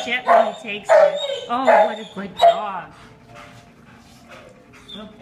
gently he takes it. Oh, what a good dog.